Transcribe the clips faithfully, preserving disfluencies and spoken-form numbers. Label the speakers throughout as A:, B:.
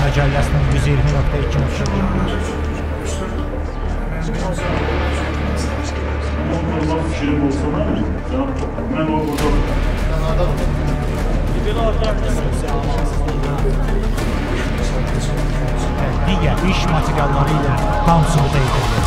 A: Məcəlləsinin yüz iyirmi nöqtə iki nöqtə
B: fikrim olsa mən o burada
A: digər iş materialları ilə tam sübuta edilir.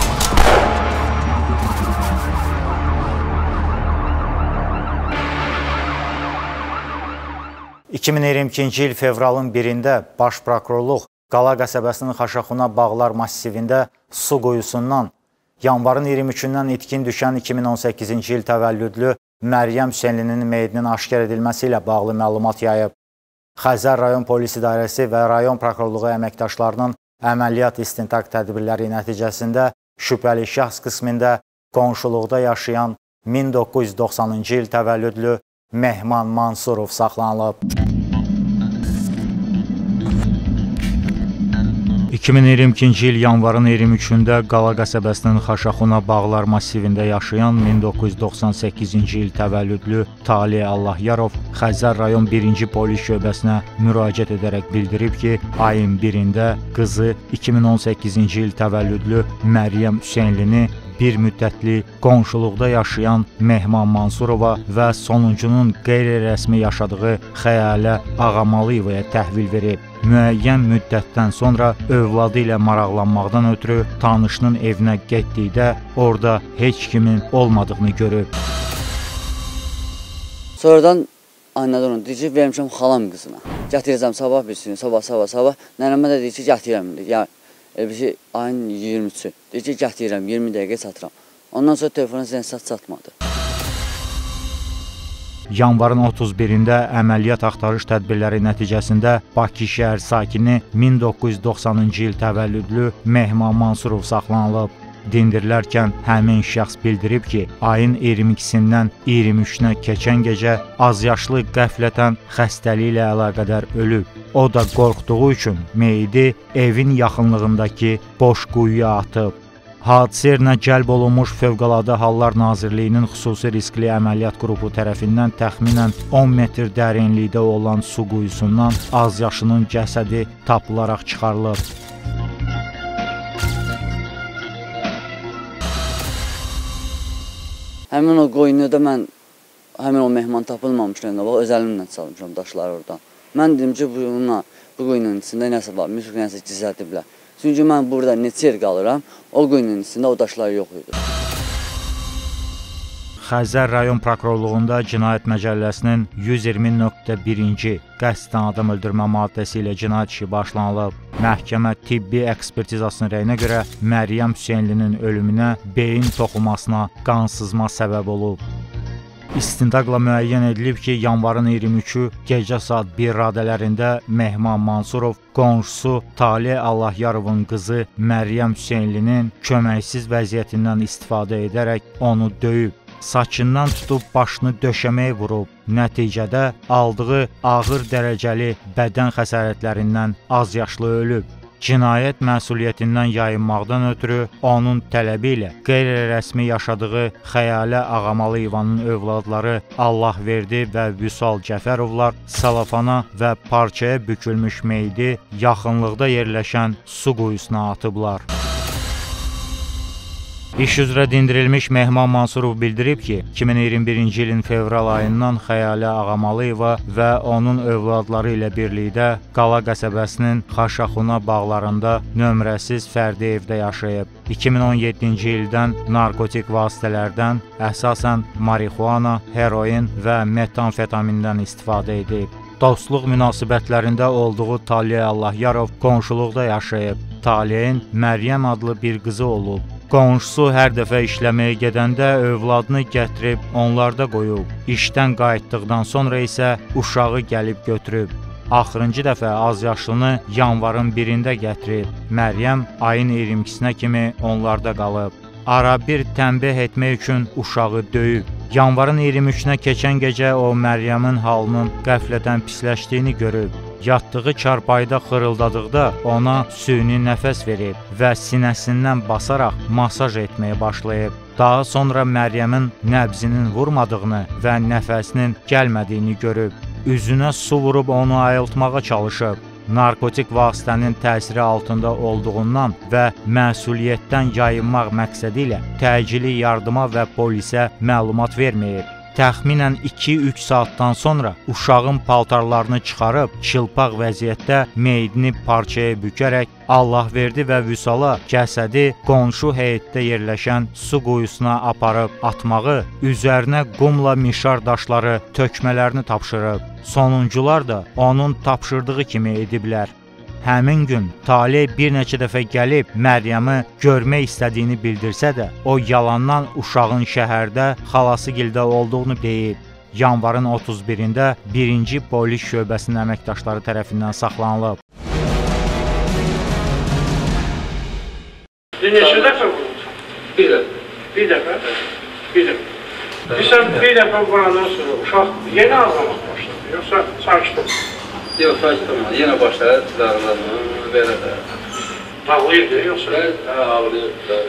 A: iki min iyirmi ikinci il fevralın birində Baş Prokurorluq Qala qəsəbəsinin Xaşaxuna Bağlar massivində su quyusundan yanvarın iyirmi üçündən itkin düşən iki min on səkkizinci il təvəllüdlü Məryəm Hüseynlinin meyidinin aşkar edilməsi ilə bağlı məlumat yayıb. Xəzər rayon polis idarəsi və rayon prokurorluğu əməkdaşlarının əməliyyat istintaq tədbirləri nəticəsində şübhəli şəxs qismində qonşuluqda yaşayan min doqquz yüz doxsanıncı il təvəllüdlü Mehman Mansurov saxlanılıb. iki min iyirmi ikinci il yanvarın iyirmi üçündə Qala qəsəbəsinin Xaşaxuna Bağlar massivində yaşayan min doqquz yüz doxsan səkkizinci il təvəllüdlü Talih Allahyarov Xəzər rayon birinci polis şöbəsinə müraciət edərək bildirib ki, ayın birində qızı iki min on səkkizinci il təvəllüdlü Məryəm Hüseynlini bir müddətli qonşuluqda yaşayan Mehman Mansurova və sonuncunun qeyri-rəsmi yaşadığı Xəyalə Ağamalıyevaya təhvil verib. Müəyyən müddətdən sonra övladı ilə maraqlanmaqdan ötürü tanışının evinə getdikdə orada heç kimin olmadığını görüb.
C: Sonradan anladı onu, deyir ki, vermişəm xalam qızına. Gətirəcəm sabah bilsin, sabah, sabah, sabah. Nənəmə də deyir ki, gətirəm. Yəni, bir şey, ayın iyirmi üçü. Deyir ki, gətirəm, iyirmi dəqiqə satıram. Ondan sonra telefona zənsat satmadı.
A: Yanvarın otuz birində əməliyyat axtarış tədbirləri nəticəsində Bakı şəhər sakini min doqquz yüz doxsanıncı il təvəllüdlü Mehman Mansurov saxlanılıb. Dindirilərkən həmin şəxs bildirib ki, ayın iyirmi ikisindən iyirmi üçünə keçən gecə azyaşlı qəflətən xəstəliyi ilə əlaqədar ölüb. O da qorxduğu üçün meyidi evin yaxınlığındakı boş quyuya atıb. Hadisə yerinə cəlb olunmuş Fövqəladə Hallar Nazirliyinin xüsusi riskli əməliyyat qrupu tərəfindən təxminən on metr dərinlikdə olan su quyusundan azyaşlının cəsədi tapılaraq çıxarılıb.
C: Həmin o qoyunu da mən, həmin o mehman tapılmamışlar, öz əlimlə çalmışam daşları oradan. Mən dedim ki, bununla, bu qoyunun içində nəsə var, müsük nəsə gizlədiblər. Çünki mən burada neçə yer qalıram, o quyunun içində o daşlar yox idi.
A: Xəzər rayon prokurorluğunda Cinayət Məcəlləsinin yüz iyirmi nöqtə birinci qəsdən adam öldürmə maddəsi ilə cinayət işi başlanılıb. Məhkəmə tibbi ekspertizasının rəyinə görə Məryəm Hüseynlinin ölümünə beyin toxumasına qansızma səbəb olub. İstintaqla müəyyən edilib ki, yanvarın iyirmi üçü gecə saat bir radələrində Mehman Mansurov qonşusu Talih Allahyarovun qızı Məryəm Hüseynlinin köməksiz vəziyyətindən istifadə edərək onu döyüb. Saçından tutub başını döşəməyə vurub. Nəticədə aldığı ağır dərəcəli bədən xəsarətlərindən azyaşlı ölüb. Cinayət məsuliyyətindən yayınmaqdan ötürü onun tələbi ilə qeyri-rəsmi yaşadığı Xəyalə Ağamalıyevanın övladları Allahverdi və Vüsal Cəfərovlar salafana və parçaya bükülmüş meyidi yaxınlıqda yerləşən su quyusuna atıblar. İş üzrə dindirilmiş Mehman Mansurov bildirib ki, iki min iyirmi birinci ilin fevral ayından Xəyalə Ağamalıyeva və onun övladları ilə birlikdə Qala qəsəbəsinin Xaşaxuna bağlarında nömrəsiz fərdi evdə yaşayıb. iki min on yeddinci ildən narkotik vasitələrdən, əsasən marixuana, heroin və metamfetamindən istifadə edib. Dostluq münasibətlərində olduğu Talih Allahyarov qonşuluqda yaşayıb. Talihin Məryəm adlı bir qızı olub. Qonşusu hər dəfə işləməyə gedəndə övladını gətirib onlarda qoyub. İşdən qayıtdıqdan sonra isə uşağı gəlib götürüb. Axırıncı dəfə azyaşlını yanvarın birində gətirib. Məryəm ayın iyirmi ikisinə kimi onlarda qalıb. Ara bir tənbih etmək üçün uşağı döyüb. Yanvarın iyirmi üçünə keçən gecə o Məryəmin halının qəflətən pisləşdiyini görüb. Yatdığı çarpayda xırıldadıqda ona süni nəfəs verib və sinəsindən basaraq masaj etməyə başlayıb. Daha sonra Məryəmin nəbzinin vurmadığını və nəfəsinin gəlmədiyini görüb. Üzünə su vurub onu ayıltmağa çalışıb. narkotik vasitənin təsiri altında olduğundan və məsuliyyətdən yayınmaq məqsədi ilə təcili yardıma və polisə məlumat verməyib. Təxminən iki üç saatdan sonra uşağın paltarlarını çıxarıb, çılpaq vəziyyətdə meyidini parçaya bükərək Allahverdi və Vüsala cəsədi qonşu həyətdə yerləşən su quyusuna aparıb atmağı, üzərinə qumla mişar daşları tökmələrini tapşırıb. Sonuncular da onun tapşırdığı kimi ediblər. Həmin gün Taleh bir neçə dəfə gəlib Məryəmi görmək istədiyini bildirsə də, o yalandan uşağın şəhərdə xalasıgildə olduğunu deyib. Yanvarın otuz birində birinci polis şöbəsinin əməkdaşları tərəfindən saxlanılıb.
D: Neçə dəfə vuruldu?
E: Bir dəfə.
D: Bir dəfə? Bir dəfə. Deyirsən, bir dəfə vurandan sonra uşaq yenə ağlamaq başladı, yoxsa sakit oldu?
E: Yox, sakit olmadı. Yenə başladı, dağılanma, belə də.
D: Ağlayırdı, yoxsa?
E: Hə, ağlayırdı.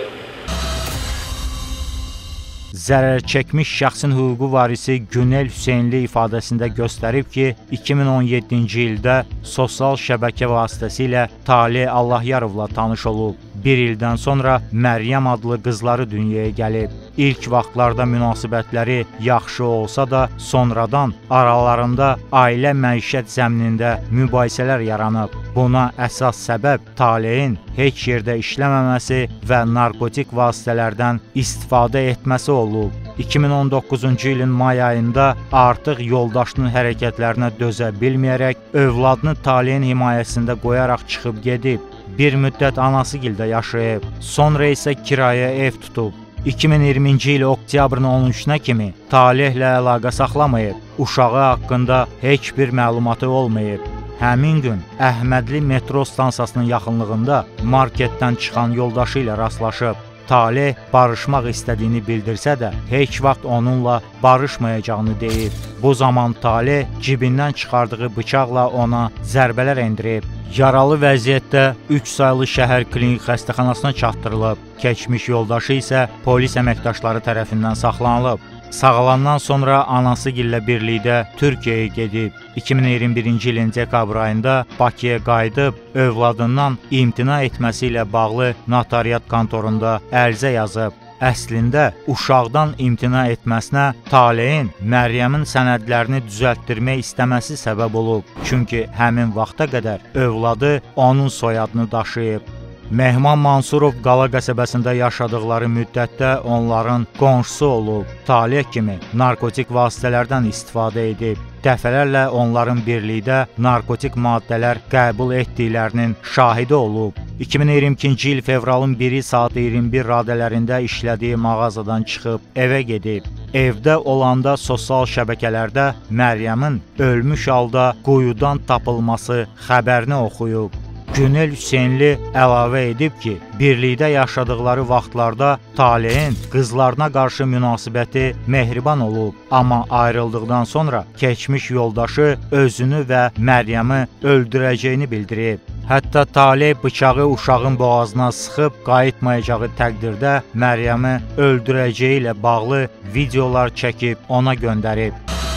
A: Zərər çəkmiş şəxsin hüquqi varisi Günel Hüseynli ifadəsində göstərib ki, iki min on yeddinci ildə sosial şəbəkə vasitəsilə Taleh Allahyarovla tanış olub. Bir ildən sonra Məryəm adlı qızları dünyaya gəlib. İlk vaxtlarda münasibətləri yaxşı olsa da, sonradan aralarında ailə məişət zəminində mübahisələr yaranıb. Buna əsas səbəb Talehin heç yerdə işləməməsi və narkotik vasitələrdən istifadə etməsi olub. iki min on doqquzuncu ilin may ayında artıq yoldaşının hərəkətlərinə dözə bilməyərək övladını Talehin himayəsində qoyaraq çıxıb gedib. Bir müddət anasıgildə yaşayıb, sonra isə kirayə ev tutub. iki min iyirminci il oktyabrın on üçünə kimi Talehlə əlaqə saxlamayıb, uşağı haqqında heç bir məlumatı olmayıb. Həmin gün Əhmədli metro stansiyasının yaxınlığında marketdən çıxan yoldaşı ilə rastlaşıb. Taleh barışmaq istədiyini bildirsə də, heç vaxt onunla barışmayacağını deyib. Bu zaman Taleh cibindən çıxardığı bıçaqla ona zərbələr endirib. Yaralı vəziyyətdə üç saylı şəhər klinik xəstəxanasına çatdırılıb. Keçmiş yoldaşı isə polis əməkdaşları tərəfindən saxlanılıb. Sağalandan sonra anasıgillə birlikdə Türkiyəyə gedib. iki min iyirmi birinci ilin dekabr ayında Bakıya qayıdıb, övladından imtina etməsi ilə bağlı notariat kontorunda ərizə yazıb. Əslində, uşaqdan imtina etməsinə Talehin Məryəmin sənədlərini düzəltdirmək istəməsi səbəb olub. Çünki həmin vaxta qədər övladı onun soyadını daşıyıb. Mehman Mansurov Qala qəsəbəsində yaşadıqları müddətdə onların qonşusu olub. Taleh kimi narkotik vasitələrdən istifadə edib. Dəfələrlə onların birlikdə narkotik maddələr qəbul etdiklərinin şahidi olub. iki min iyirmi ikinci il fevralın biri saat iyirmi bir radələrində işlədiyi mağazadan çıxıb evə gedib. Evdə olanda sosial şəbəkələrdə Məryəmin ölmüş halda quyudan tapılması xəbərini oxuyub. Günel Hüseynli əlavə edib ki, birlikdə yaşadıqları vaxtlarda Talehin qızlarına qarşı münasibəti mehriban olub, amma ayrıldıqdan sonra keçmiş yoldaşı özünü və Məryəmi öldürəcəyini bildirib. Hətta Taleh bıçağı uşağın boğazına sıxıb qayıtmayacağı təqdirdə Məryəmi öldürəcəyi ilə bağlı videolar çəkib ona göndərib.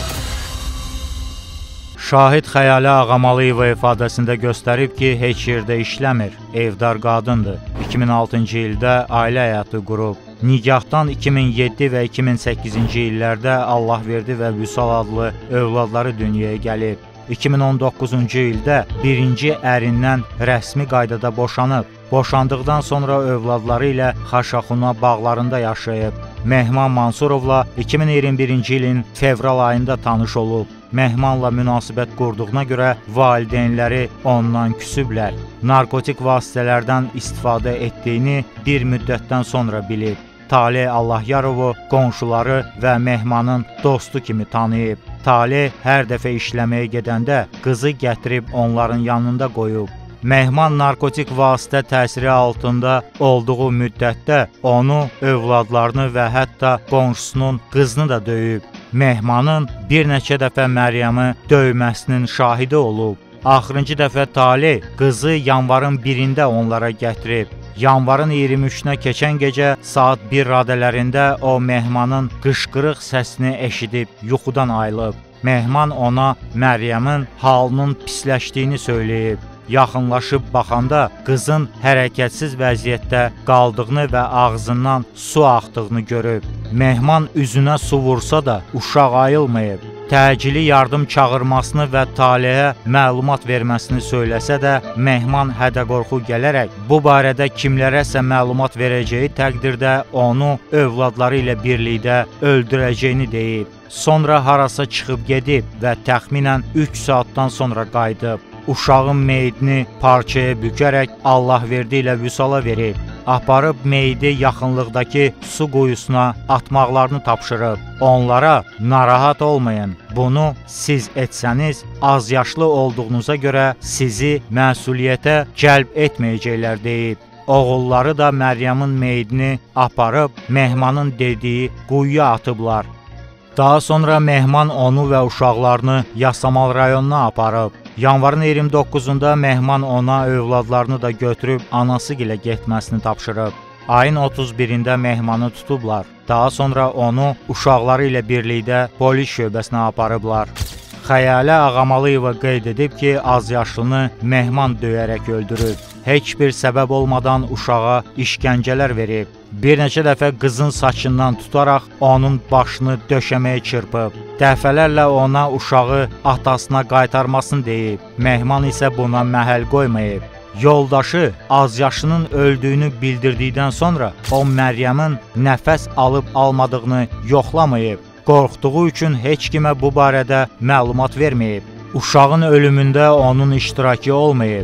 A: Şahid Xəyalə Ağamalıyeva ifadəsində göstərib ki, heç yerdə işləmir, evdar qadındır. iki min altıncı ildə ailə həyatı qurub. Nigahdan iki min yeddi və iki min səkkizinci illərdə Allahverdi və Vüsal adlı övladları dünyaya gəlib. iki min on doqquzuncu ildə birinci ərindən rəsmi qaydada boşanıb. Boşandıqdan sonra övladları ilə Xaşaxuna bağlarında yaşayıb. Mehman Mansurovla iki min iyirmi birinci ilin fevral ayında tanış olub. Mehmanla münasibət qurduğuna görə valideynləri ondan küsüblər. Narkotik vasitələrdən istifadə etdiyini bir müddətdən sonra bilib. Taleh Allahyarovu qonşuları və Mehmanın dostu kimi tanıyıb. Taleh hər dəfə işləməyə gedəndə qızı gətirib onların yanında qoyub. Mehman narkotik vasitə təsiri altında olduğu müddətdə onu, övladlarını və hətta qonşusunun qızını da döyüb. Mehmanın bir neçə dəfə Məryəmi döyməsinin şahidi olub. Axırıncı dəfə Taleh qızı yanvarın birində onlara gətirib. Yanvarın iyirmi üçünə keçən gecə saat bir radələrində o Mehmanın qışqırıq səsini eşidib yuxudan ayılıb. Mehman ona Məryəmin halının pisləşdiyini söyləyib. Yaxınlaşıb baxanda qızın hərəkətsiz vəziyyətdə qaldığını və ağzından su axdığını görüb. Mehman üzünə su vursa da uşaq ayılmayıb. Təcili yardım çağırmasını və Taleyə məlumat verməsini söyləsə də, Mehman hədə-qorxu gələrək bu barədə kimlərəsə məlumat verəcəyi təqdirdə onu övladları ilə birlikdə öldürəcəyini deyib. Sonra harasa çıxıb gedib və təxminən üç saatdan sonra qayıdıb. Uşağın meyidini parçaya bükərək Allahverdi ilə Vüsala verib. Aparıb meyidi yaxınlıqdakı su quyusuna atmaqlarını tapşırıb. Onlara narahat olmayın, bunu siz etsəniz, az yaşlı olduğunuza görə sizi məsuliyyətə cəlb etməyəcəklər deyib. Oğulları da Məryəmin meyidini aparıb Mehmanın dediyi quyuya atıblar. Daha sonra Mehman onu və uşaqlarını Yasamal rayonuna aparıb. Yanvarın iyirmi doqquzunda Mehman ona övladlarını da götürüb anası gilə getməsini tapşırıb. Ayın otuz birində Mehmanı tutublar. Daha sonra onu uşaqları ilə birlikdə polis şöbəsinə aparıblar. Xəyalə Ağamalıyeva qeyd edib ki, azyaşlını Mehman döyərək öldürüb. Heç bir səbəb olmadan uşağa işgəncələr verib. Bir neçə dəfə qızın saçından tutaraq onun başını döşəməyə çırpıb. Dəfələrlə ona uşağı atasına qaytarmasını deyib. Mehman isə buna məhəl qoymayıb. Yoldaşı azyaşlının öldüyünü bildirdikdən sonra o Məryəmin nəfəs alıb almadığını yoxlamayıb. Qorxduğu üçün heç kimə bu barədə məlumat verməyib. Uşağın ölümündə onun iştirakı olmayıb.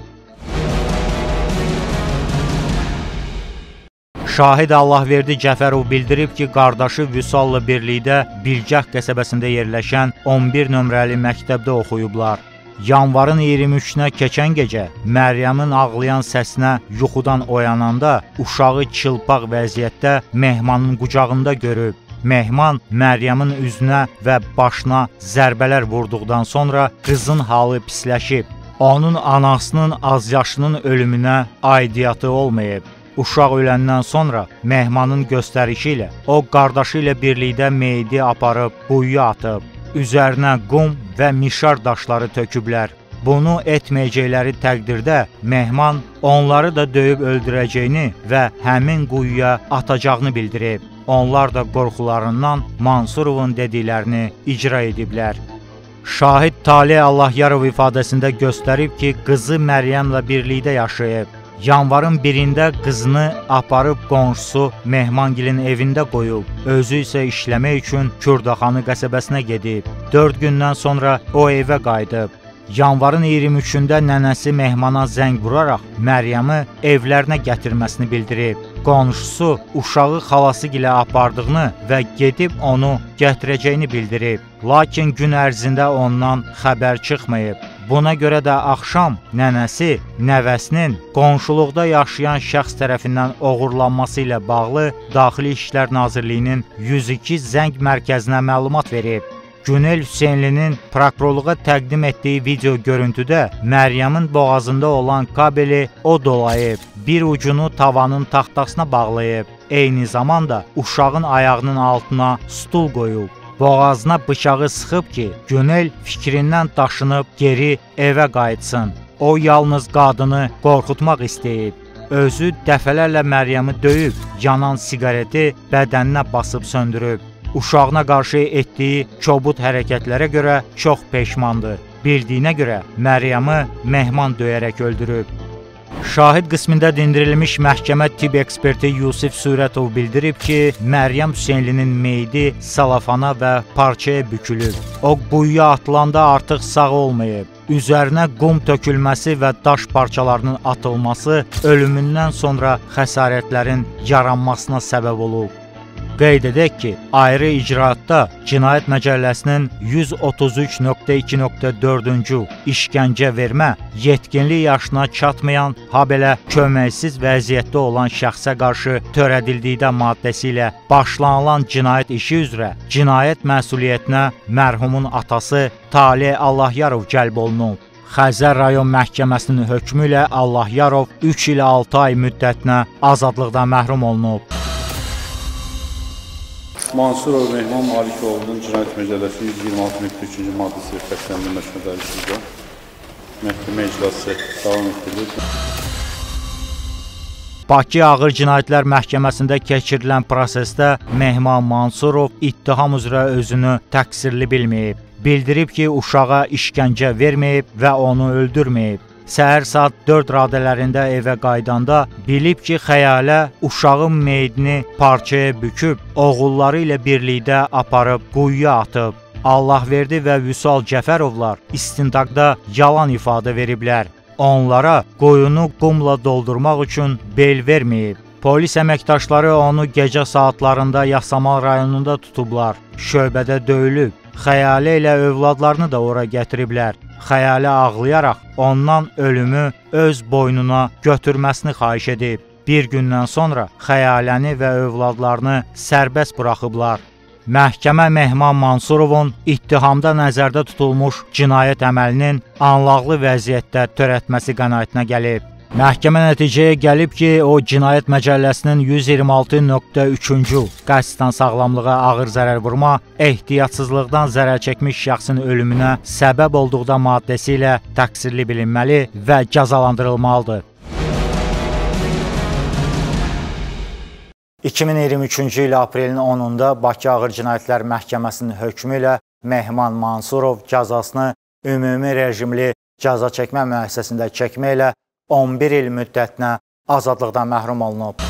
A: Şahid Allahverdi Cəfərov bildirib ki, qardaşı Vüsalla birlikdə Bilgəh qəsəbəsində yerləşən on bir nömrəli məktəbdə oxuyublar. Yanvarın iyirmi üçünə keçən gecə Məryəmin ağlayan səsinə yuxudan oyananda uşağı çılpaq vəziyyətdə Mehmanın qucağında görüb. Mehman Məryəmin üzünə və başına zərbələr vurduqdan sonra qızın halı pisləşib. Onun anasının azyaşlının ölümünə aidiyyatı olmayıb. Uşaq öləndən sonra Mehmanın göstərişi ilə o qardaşı ilə birlikdə meyidi aparıb quyuya atıb. Üzərinə qum və mişar daşları töküblər. Bunu etməyəcəkləri təqdirdə Mehman onları da döyüb öldürəcəyini və həmin quyuya atacağını bildirib. Onlar da qorxularından Mansurovun dediklərini icra ediblər. Şahid Taleh Allahyarov ifadəsində göstərib ki, qızı Məryəmlə birlikdə yaşayıb. Yanvarın birində qızını aparıb qonşusu Mehmangilin evində qoyub. Özü isə işləmək üçün Kürdaxanı qəsəbəsinə gedib. Dörd gündən sonra o evə qayıdıb. Yanvarın iyirmi üçündə nənəsi Mehmana zəng vuraraq Məryəmi evlərinə gətirməsini bildirib. Qonşusu uşağı xalası gilə apardığını və gedib onu gətirəcəyini bildirib. Lakin gün ərzində ondan xəbər çıxmayıb. Buna görə də axşam nənəsi nəvəsinin qonşuluqda yaşayan şəxs tərəfindən oğurlanması ilə bağlı Daxili İşlər Nazirliyinin yüz iki zəng mərkəzinə məlumat verib. Günel Hüseynlinin prokurorluğa təqdim etdiyi video görüntüdə Məryəmin boğazında olan kabeli o dolayıb, bir ucunu tavanın taxtasına bağlayıb. Eyni zamanda uşağın ayağının altına stul qoyub. Boğazına bıçağı sıxıb ki, Günel fikrindən daşınıb geri evə qayıtsın. O yalnız qadını qorxutmaq istəyib. Özü dəfələrlə Məryəmi döyüb, yanan siqareti bədəninə basıb söndürüb. Uşağına qarşı etdiyi kobud hərəkətlərə görə çox peşmandır. Bildiyinə görə Məryəmi Mehman döyərək öldürüb. Şahid qismində dindirilmiş məhkəmə tibb eksperti Yusif Surətov bildirib ki, Məryəm Hüseynlinin meyidi salafana və parçaya bükülüb. O quyuya atılanda artıq sağ olmayıb. Üzərinə qum tökülməsi və daş parçalarının atılması ölümündən sonra xəsarətlərin yaranmasına səbəb olub. Qeyd edək ki, ayrı icraatda Cinayət Məcəlləsinin yüz otuz üç nöqtə iki nöqtə dördüncü işgəncə vermə, yetkinlik yaşına çatmayan, habelə köməksiz vəziyyətdə olan şəxsə qarşı törədildikdə maddəsi ilə başlanılan cinayət işi üzrə cinayət məsuliyyətinə mərhumun atası Taleh Allahyarov cəlb olunub. Xəzər rayon məhkəməsinin hökmü ilə Allahyarov üç il altı ay müddətinə azadlıqdan məhrum olunub.
B: Mansurov Mehman Malikoğlu'nun Cinayət Məcəlləsinin yüz iyirmi altı nöqtə üçüncü maddəsi ilə fərqləndirilməsinə dair işimizdə məhkəmə iclası davam etdirilir.
A: Bakı Ağır Cinayətlər Məhkəməsində keçirilən prosesdə Mehman Mansurov ittiham üzrə özünü təqsirli bilməyib. Bildirib ki, uşağa işgəncə verməyib və onu öldürməyib. Səhər saat dörd radələrində evə qaydanda bilib ki, xəyalə uşağın meyidini parçaya büküb, oğulları ilə birlikdə aparıb quyuya atıb. Allahverdi və Vüsal Cəfərovlar istintaqda yalan ifadə veriblər. Onlara qoyunu qumla doldurmaq üçün bel verməyib. Polis əməkdaşları onu gecə saatlarında Yasamal rayonunda tutublar. Şöbədə döyülüb. Xəyalə ilə övladlarını da ora gətiriblər. Xəyalə ağlayaraq ondan ölümü öz boynuna götürməsini xahiş edib. Bir gündən sonra Xəyaləni və övladlarını sərbəst buraxıblar. Məhkəmə Mehman Mansurovun ittihamda nəzərdə tutulmuş cinayət əməlinin anlaqlı vəziyyətdə törətməsi qənaətinə gəlib. Məhkəmə nəticəyə gəlib ki, o Cinayət Məcəlləsinin yüz iyirmi altı nöqtə üçüncü qəsdən sağlamlığa ağır zərər vurma, ehtiyatsızlıqdan zərər çəkmiş şəxsin ölümünə səbəb olduqda maddəsi ilə təqsirli bilinməli və cəzalandırılmalıdır. iki min iyirmi üçüncü il aprelin onunda Bakı Ağır Cinayətlər Məhkəməsinin hökmü ilə Mehman Mansurov cəzasını ümumi rejimli cəza çəkmə müəssisəsində çəkmə ilə on bir il müddətinə azadlıqdan məhrum olunub.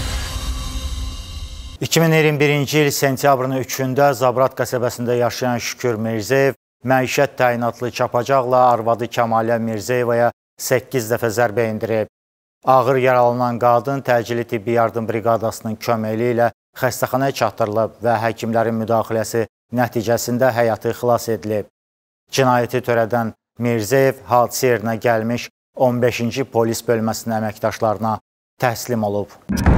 A: iki min iyirmi birinci il sentyabrın üçündə Zabrat qəsəbəsində yaşayan Şükür Mirzəyev məişət təyinatlı çapacaqla arvadı Kəmalə Mirzəyevaya səkkiz dəfə zərbə endirib. Ağır yaralanan qadın təcili tibbi yardım briqadasının köməyi ilə xəstəxanaya çatdırılıb və həkimlərin müdaxiləsi nəticəsində həyatı xilas edilib. Cinayəti törədən Mirzəyev hadisə yerinə gəlmiş on beşinci polis bölməsinin əməkdaşlarına təslim olub.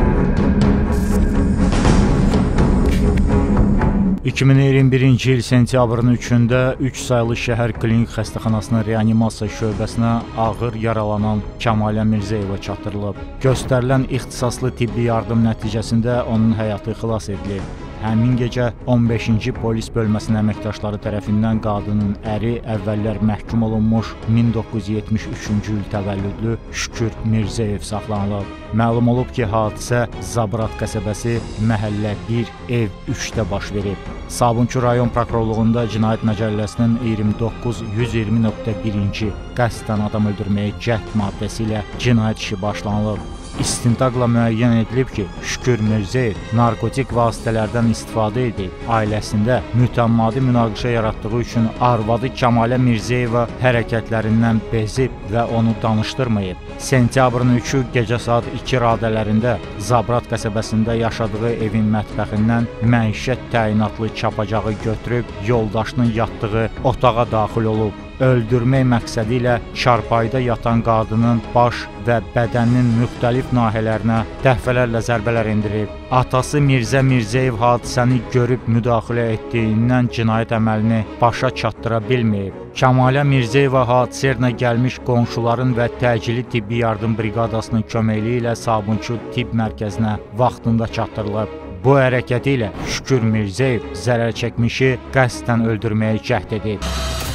A: iki min iyirmi birinci il sentyabrın üçündə üç saylı şəhər klinik xəstəxanasının reanimasiya şöbəsinə ağır yaralanan Kəmalə Mirzəyeva çatdırılıb. Göstərilən ixtisaslı tibbi yardım nəticəsində onun həyatı xilas edilib. Həmin gecə on beşinci polis bölməsinin əməkdaşları tərəfindən qadının əri əvvəllər məhkum olunmuş min doqquz yüz yetmiş üçüncü il təvəllüdlü Şükür Mirzəyev saxlanılıb. Məlum olub ki, hadisə Zabrat qəsəbəsi məhəllə bir, ev üçdə baş verib. Sabunçu rayon prokurorluğunda Cinayət Məcəlləsinin iyirmi doqquz yüz iyirmi nöqtə birinci qəsdən adam öldürməyə cəhd maddəsi ilə cinayət işi başlanılıb. İstintaqla müəyyən edilib ki, Şükür Mirzəyev narkotik vasitələrdən istifadə edib, ailəsində mütəmmadi münaqişə yaratdığı üçün arvadı Kəmalə Mirzəyeva hərəkətlərindən bezib və onu danışdırmayıb. Sentyabrın üçü gecə saat iki radələrində Zabrat qəsəbəsində yaşadığı evin mətbəxindən məişət təyinatlı çapacağı götürüb yoldaşının yatdığı otağa daxil olub. Öldürmək məqsədi ilə çarpayıda yatan qadının baş və bədəninin müxtəlif nahiyələrinə dəfələrlə zərbələr endirib. Atası Mirzə Mirzəyev hadisəni görüb müdaxilə etdiyindən cinayət əməlini başa çatdıra bilməyib. Kəmalə Mirzəyeva hadisə yerinə gəlmiş qonşuların və təcili tibbi yardım briqadasının köməyi ilə Sabunçu tibb mərkəzinə vaxtında çatdırılıb. Bu hərəkəti ilə Şükür Mirzəyev zərər çəkmişi qəsdən öldürməyə cəhd edib.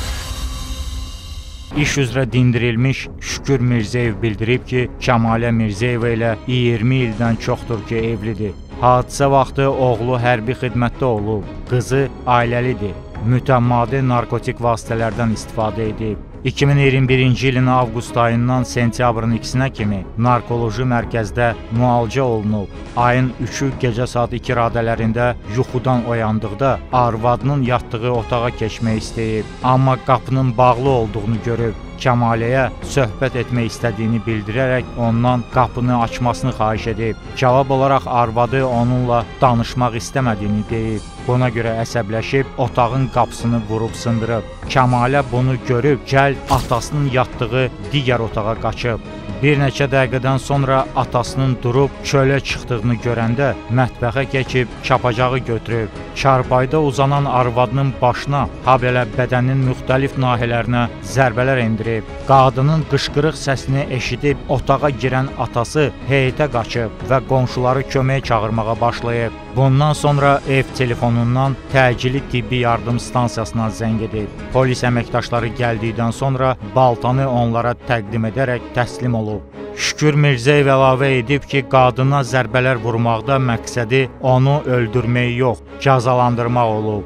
A: İş üzrə dindirilmiş Şükür Mirzəyev bildirib ki, Kəmalə Mirzəyeva ilə iyirmi ildən çoxdur ki, evlidir. Hadisə vaxtı oğlu hərbi xidmətdə olub, qızı ailəlidir. Mütəmmadi narkotik vasitələrdən istifadə edib. iki min iyirmi birinci ilin avqust ayından sentyabrın ikisinə kimi narkoloji mərkəzdə müalicə olunub. Ayın üçü gecə saat iki radələrində yuxudan oyandıqda arvadının yatdığı otağa keçmək istəyib, amma qapının bağlı olduğunu görüb. Kəmaləyə söhbət etmək istədiyini bildirərək ondan qapını açmasını xahiş edib. Cavab olaraq arvadı onunla danışmaq istəmədiyini deyib. Buna görə əsəbləşib otağın qapısını vurub sındırıb. Kəmalə bunu görüb cəld atasının yatdığı digər otağa qaçıb. Bir neçə dəqiqədən sonra atasının durub çölə çıxdığını görəndə mətbəxə keçib çapacağı götürüb. Çarpayda uzanan arvadının başına, habelə bədənin müxtəlif nahiyələrinə zərbələr endirib. verib. Qadının qışqırıq səsini eşidib otağa girən atası heyətə qaçıb və qonşuları köməyə çağırmağa başlayıb. Bundan sonra ev telefonundan təcili tibbi yardım stansiyasına zəng edib. Polis əməkdaşları gəldikdən sonra baltanı onlara təqdim edərək təslim olub. Şükür Mirzəyev əlavə edib ki, qadına zərbələr vurmaqda məqsədi onu öldürmək yox, cəzalandırmaq olub.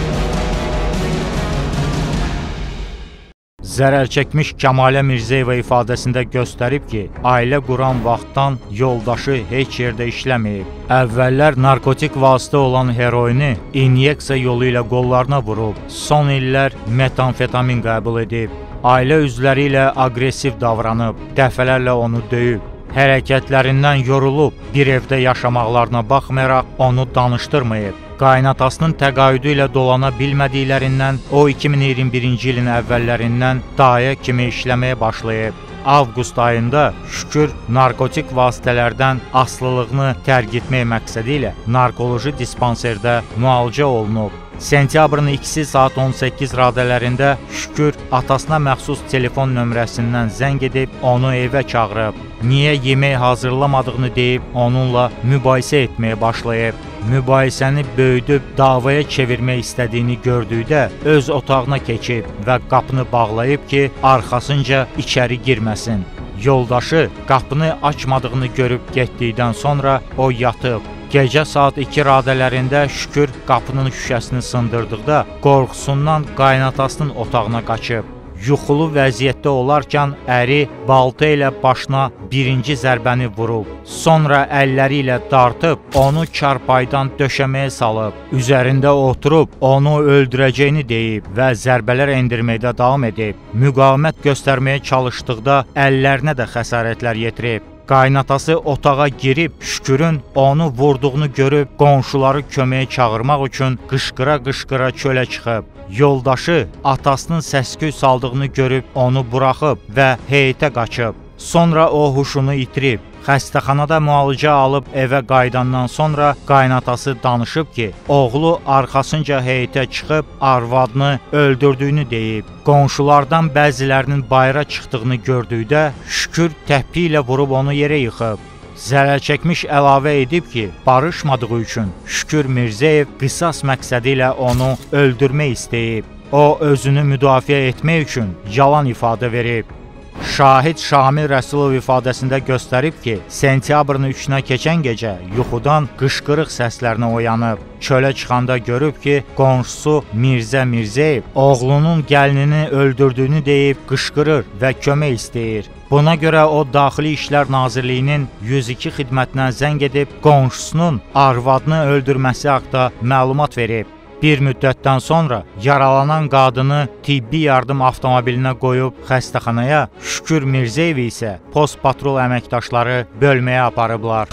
A: Zərər çəkmiş Kəmalə Mirzəyeva ifadəsində göstərib ki, ailə quran vaxtdan yoldaşı heç yerdə işləməyib. Əvvəllər narkotik vasitə olan heroini inyeksiya yolu ilə qollarına vurub, son illər metamfetamin qəbul edib. Ailə üzvləri ilə aqressiv davranıb, dəfələrlə onu döyüb. Hərəkətlərindən yorulub, bir evdə yaşamaqlarına baxmayaraq onu danışdırmayıb. Qaynatasının təqaüdü ilə dolana bilmədiklərindən o iki min iyirmi birinci ilin əvvəllərindən dayə kimi işləməyə başlayıb. Avqust ayında Şükür narkotik vasitələrdən asılılığını tərk etmək məqsədi ilə narkoloji dispanserdə müalicə olunub. Sentyabrın ikisi saat on səkkiz radələrində Şükür atasına məxsus telefon nömrəsindən zəng edib onu evə çağırıb. Niyə yemək hazırlamadığını deyib onunla mübahisə etməyə başlayıb. Mübahisəni böyüdüb davaya çevirmək istədiyini gördükdə öz otağına keçib və qapını bağlayıb ki, arxasınca içəri girməsin. Yoldaşı qapını açmadığını görüb getdikdən sonra o yatıb. Gecə saat iki radələrində Şükür qapının şüşəsini sındırdıqda qorxusundan qaynatasının otağına qaçıb. Yuxulu vəziyyətdə olarkən əri balta ilə başına birinci zərbəni vurub. Sonra əlləri ilə dartıb onu çarpaydan döşəməyə salıb. Üzərində oturub onu öldürəcəyini deyib və zərbələr endirməkdə davam edib. Müqavimət göstərməyə çalışdıqda əllərinə də xəsarətlər yetirib. Qaynatası otağa girib Şükürün onu vurduğunu görüb qonşuları köməyə çağırmaq üçün qışqıra-qışqıra çölə çıxıb. Yoldaşı atasının səs-küy saldığını görüb onu buraxıb və heyətə qaçıb. Sonra o huşunu itirib. Xəstəxanada müalicə alıb evə qayıdandan sonra qaynatası danışıb ki, oğlu arxasınca heyətə çıxıb arvadını öldürdüyünü deyib. Qonşulardan bəzilərinin bayıra çıxdığını gördükdə Şükür təpi ilə vurub onu yerə yıxıb. Zərər çəkmiş əlavə edib ki, barışmadığı üçün Şükür Mirzəyev qisas məqsədi ilə onu öldürmək istəyib. O, özünü müdafiə etmək üçün yalan ifadə verib. Şahid Şamil Rəsulov ifadəsində göstərib ki, sentyabrın üçünə keçən gecə yuxudan qışqırıq səslərinə oyanıb. Çölə çıxanda görüb ki, qonşusu Mirzə Mirzəyev oğlunun gəlinini öldürdüyünü deyib qışqırır və kömək istəyir. Buna görə o Daxili İşlər Nazirliyinin yüz iki xidmətinə zəng edib qonşusunun arvadını öldürməsi haqqında məlumat verib. Bir müddətdən sonra yaralanan qadını tibbi yardım avtomobilinə qoyub xəstəxanaya, Şükür Mirzəyev isə postpatrul əməkdaşları bölməyə aparıblar.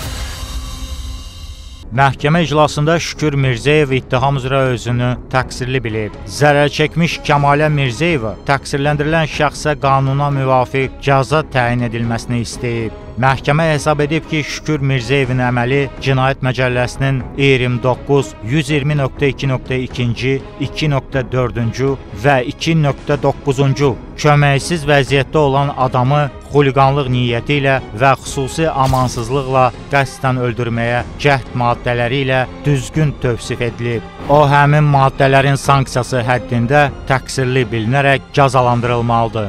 A: Məhkəmə iclasında Şükür Mirzəyev ittiham üzrə özünü təqsirli bilib. Zərər çəkmiş Kəmalə Mirzəyeva təqsirləndirilən şəxsə qanuna müvafiq cəza təyin edilməsini istəyib. Məhkəmə hesab edib ki, Şükür Mirzəyevin əməli Cinayət Məcəlləsinin iyirmi doqquz, yüz iyirmi nöqtə iki nöqtə iki, iki nöqtə dörd və iki nöqtə doqquz köməksiz vəziyyətdə olan adamı xuliqanlıq niyyəti ilə və xüsusi amansızlıqla qəsdən öldürməyə cəhd maddələri ilə düzgün tövsif edilib. O, həmin maddələrin sanksiyası həddində təqsirli bilinərək cəzalandırılmalıdır.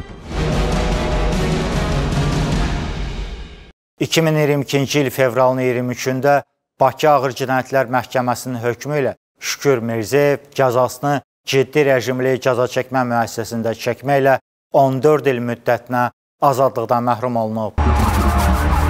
A: iki min iyirmi ikinci il fevralın iyirmi üçündə Bakı Ağır Cinayətlər Məhkəməsinin hökmü ilə Şükür Mirzəyev cəzasını ciddi rejimli cəza çəkmə müəssisəsində çəkməklə on dörd il müddətinə azadlıqdan məhrum olunub.